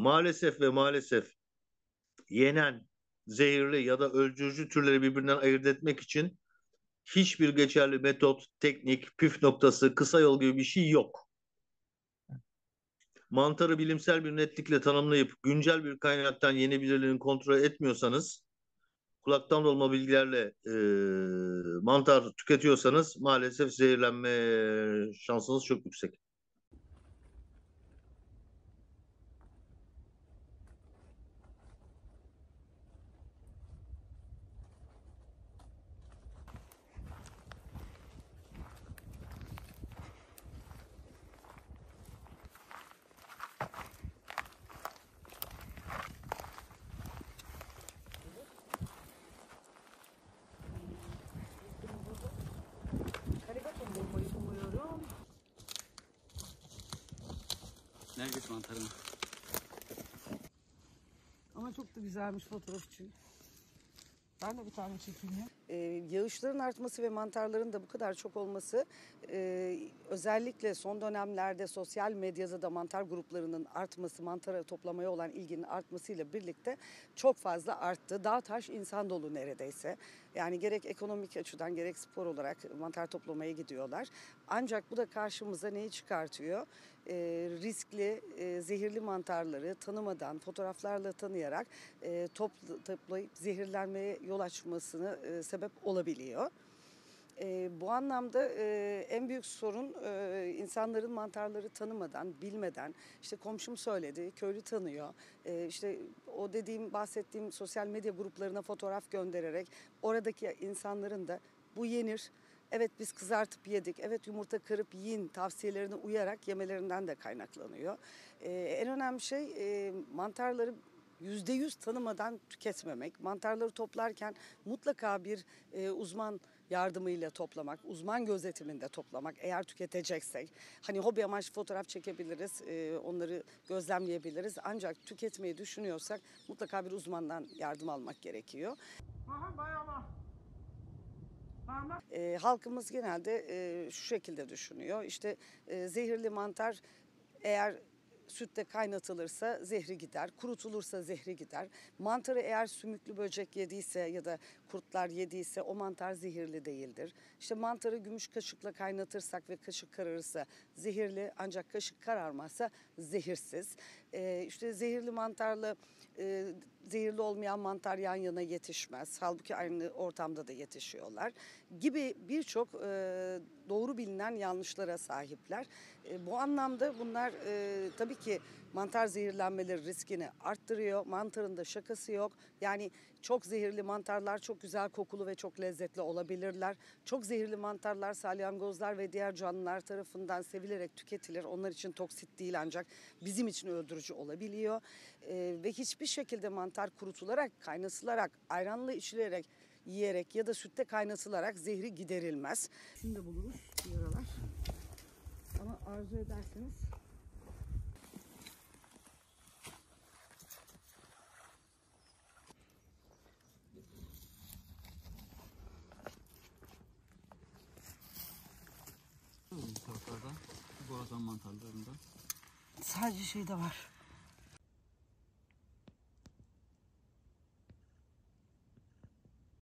Maalesef ve maalesef yenen, zehirli ya da öldürücü türleri birbirinden ayırt etmek için hiçbir geçerli metot, teknik, püf noktası, kısa yol gibi bir şey yok. Mantarı bilimsel bir netlikle tanımlayıp güncel bir kaynaktan yenebilirliğini kontrol etmiyorsanız, kulaktan dolma bilgilerle mantar tüketiyorsanız maalesef zehirlenme şansınız çok yüksek. Karibaton bulmayı umuyorum. Nergis mantarı mı? Ama çok da güzelmiş fotoğraf için. Ben de bir tane çekeyim ya. Yağışların artması ve mantarların da bu kadar çok olması özellikle son dönemlerde sosyal medyada da mantar gruplarının artması, mantara toplamaya olan ilginin artmasıyla birlikte çok fazla arttı. Dağ taş insan dolu neredeyse. Yani gerek ekonomik açıdan gerek spor olarak mantar toplamaya gidiyorlar. Ancak bu da karşımıza neyi çıkartıyor? Riskli, zehirli mantarları tanımadan, fotoğraflarla tanıyarak toplayıp zehirlenmeye yol açmasını sebep olabiliyor. Bu anlamda en büyük sorun insanların mantarları tanımadan, bilmeden, işte komşum söyledi, köylü tanıyor, işte o bahsettiğim sosyal medya gruplarına fotoğraf göndererek oradaki insanların da bu yenir, evet biz kızartıp yedik, evet yumurta kırıp yiyin tavsiyelerine uyarak yemelerinden de kaynaklanıyor. En önemli şey mantarları %100 tanımadan tüketmemek. Mantarları toplarken mutlaka bir uzman yardımıyla toplamak, uzman gözetiminde toplamak eğer tüketeceksek. Hani hobi amaçlı fotoğraf çekebiliriz, onları gözlemleyebiliriz. Ancak tüketmeyi düşünüyorsak mutlaka bir uzmandan yardım almak gerekiyor. Halkımız genelde şu şekilde düşünüyor. İşte zehirli mantar eğer sütte kaynatılırsa zehri gider, kurutulursa zehri gider. Mantarı eğer sümüklü böcek yediyse ya da kurtlar yediyse o mantar zehirli değildir. İşte mantarı gümüş kaşıkla kaynatırsak ve kaşık kararırsa zehirli, ancak kaşık kararmazsa zehirsiz. İşte zehirli mantarla zehirli olmayan mantar yan yana yetişmez. Halbuki aynı ortamda da yetişiyorlar gibi birçok doğru bilinen yanlışlara sahipler. Bu anlamda bunlar tabii ki mantar zehirlenmeleri riskini arttırıyor. Mantarın da şakası yok. Yani çok zehirli mantarlar çok güzel kokulu ve çok lezzetli olabilirler. Çok zehirli mantarlar salyangozlar ve diğer canlılar tarafından sevilerek tüketilir. Onlar için toksit değil ancak bizim için öldürücü olabiliyor. Ve hiçbir şekilde mantar kurutularak, kaynatılarak, ayranla içilerek, yiyerek ya da sütte kaynatılarak zehri giderilmez. Şimdi de buluruz bir aralar. Ama arzu ederseniz Bu taraflarda borazan mantarlarında. sadece şey de var.